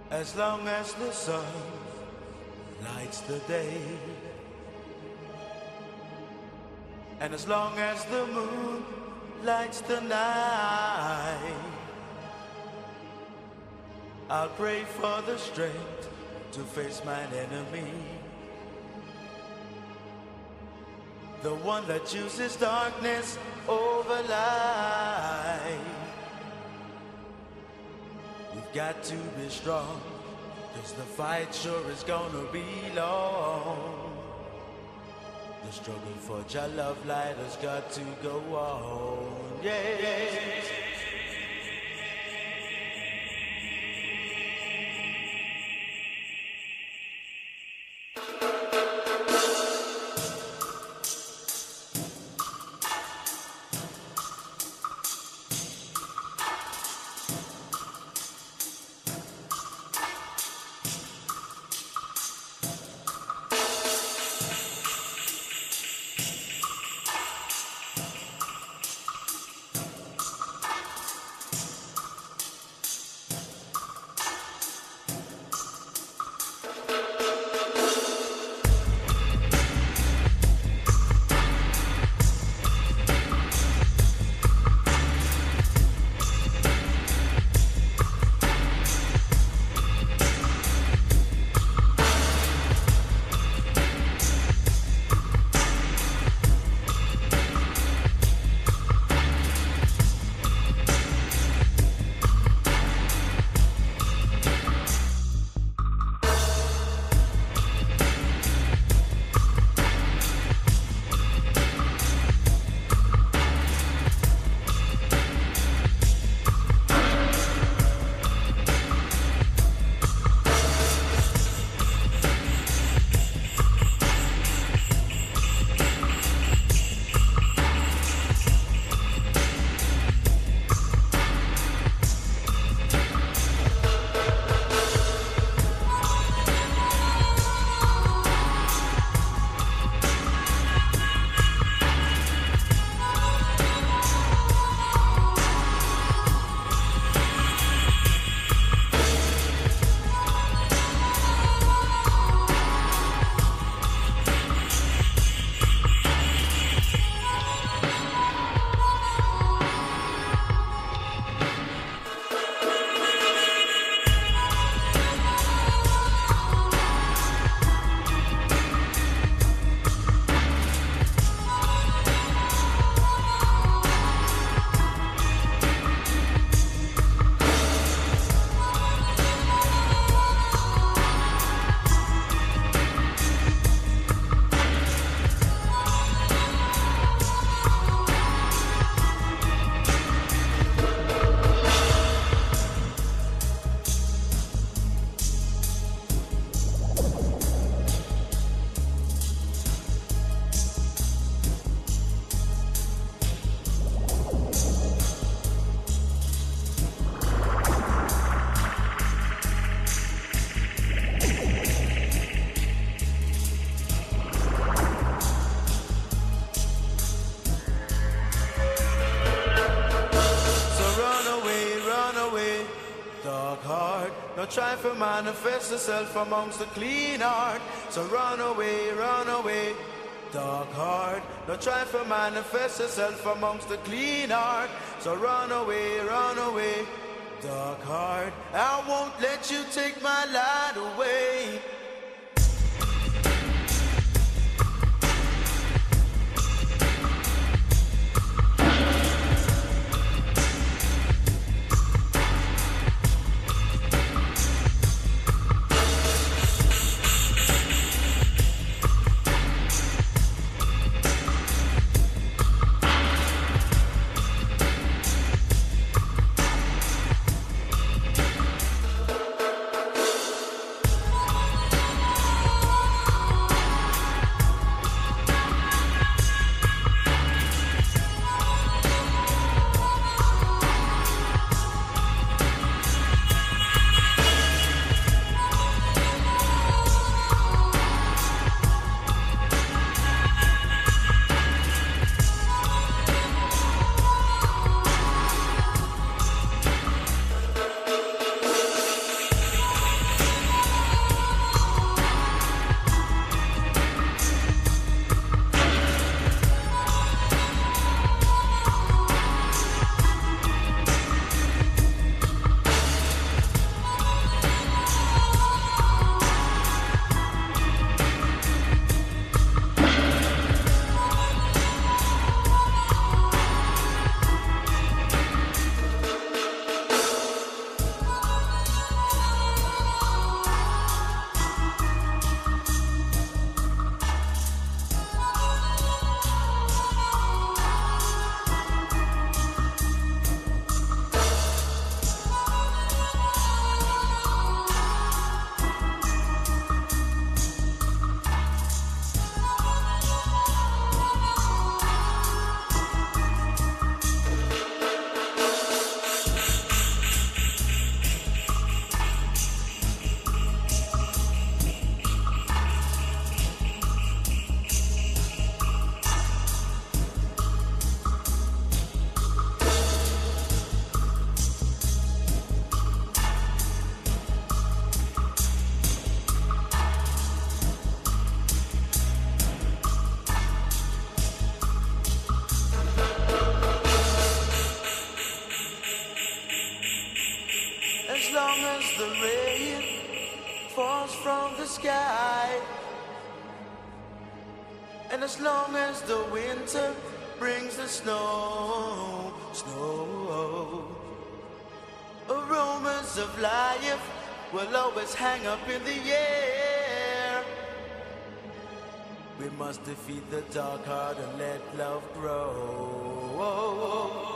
As long as the sun lights the day, and as long as the moon lights the night, I'll pray for the strength to face mine enemy, the one that chooses darkness over light. We've got to be strong, 'cause the fight sure is gonna be long. The struggle for your love light has got to go on, yeah. No try to manifest yourself amongst the clean heart. So run away, dark heart. No try to manifest yourself amongst the clean heart. So run away, dark heart. I won't let you take my light away. long as the rain falls from the sky, and as long as the winter brings the snow, aromas of life will always hang up in the air. We must defeat the dark heart and let love grow.